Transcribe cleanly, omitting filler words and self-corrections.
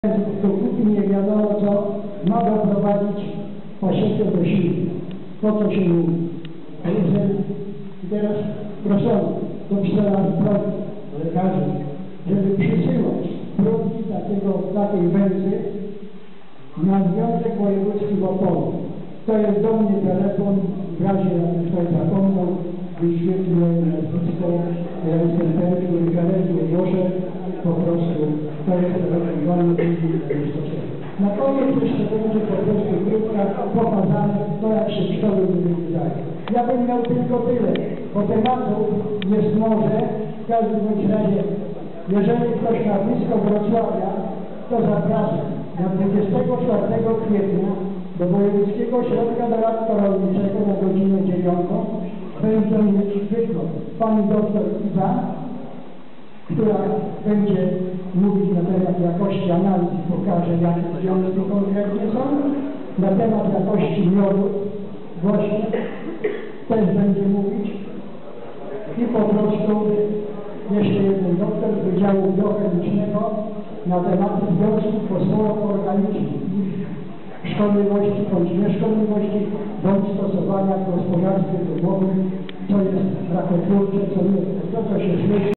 Dopóki nie wiadomo co, ma doprowadzić pasieczkę do siły. To co się mówi. I teraz proszę do pisarza lekarzy, żeby przysyłać próbki takiej węzy na Związek Wojewódzki w Opolu. To jest do mnie telefon, w razie jakby ktoś zapomniał, wyświetliłem nazwisko, ja jestem ten, który karetnie głoszę, po prostu to jest rozwiązane na koniec jeszcze będzie po prostu krótka pokazane to, jak się pszczoły wydaje. Ja bym miał tylko tyle, bo tematów jest może, w każdym bądź razie, jeżeli ktoś ma blisko Wrocławia, to zapraszam na 24 kwietnia do Wojewódzkiego Ośrodka Doradztwa Rolniczego na godzinę 9 będą mieć wykład pani doktor Iza, która będzie mówić na temat jakości analiz i pokaże, jakie związki konkretnie są. Na temat jakości miodu właśnie też będzie mówić. I po prostu jeszcze jeden doktor z Wydziału Biochemicznego na temat związków fosforoorganicznych, szkodliwości bądź nieszkodliwości, bądź stosowania w gospodarstwie domowym, co jest rakotwórcze, co nie, to co się śmieci.